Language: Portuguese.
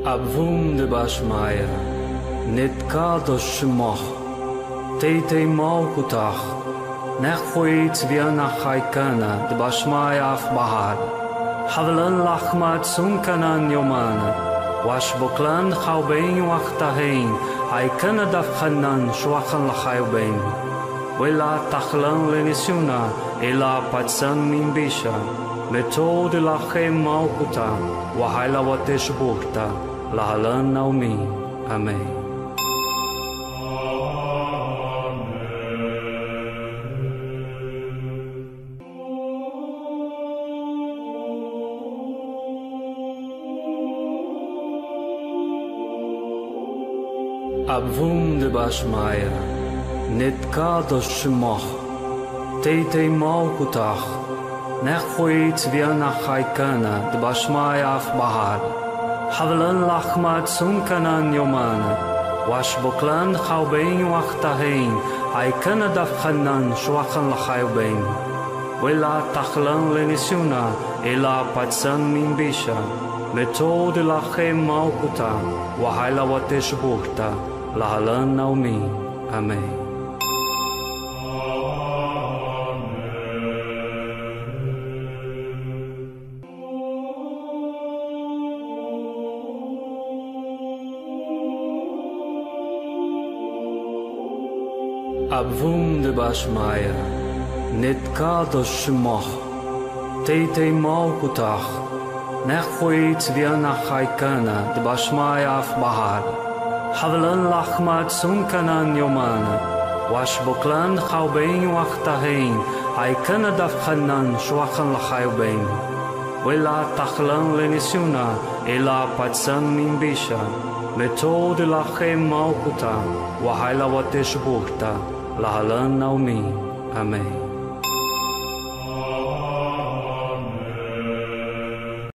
Abvum de Bashmaya, Netkadosh Shmoch, Teitei Malkutach, Nechvoit Vianach Haikana, de Bashmaya af Bahar, Havlan Lachmat Sunkanan Yomana, Washboklan Chaubein Wachtahein, Haikana Dafchanan Shwachan Lachayubein, Wela Tachlan Lenisuna, Ela Patsan Mimbisha, Methode Lachem Malkuta, Wahaila Watesh Bukta, Lahalan Naomi. Amém. Abvum de Bashmaya, Netkadosh Shmoch, Teitei Malkutach, Nechvoit Vianach Haikana, de Bashmaya af Bahar, Havlan Lachmat Sunkanan Yomana, Washboklan Chaubein Wachtahein, Haikana Dafchanan Shwachan Lachayubein, Wela Tachlan Lenisuna, Ela Patsan Mimbisha, Methode Lachem Malkuta, Wahaila Watesh Bukta, Lahalan Naomi. Amém. Abvum de Bashmaya, Netkadosh Shmoch, Teitei Malkutach, Nechvoit Vianach Haikana, de Bashmaya af Bahar, Havlan Lachmat Sunkanan Yomana, Washboklan Chaubein Wachtahein, Haikana Dafchanan Shwachan Lachayubein, Wela Tachlan Lenisuna, Ela Patsan Mimbisha, Methode Lachem Malkuta, Wahaila Watesh Bukta, Lahalan Naomi. Amém.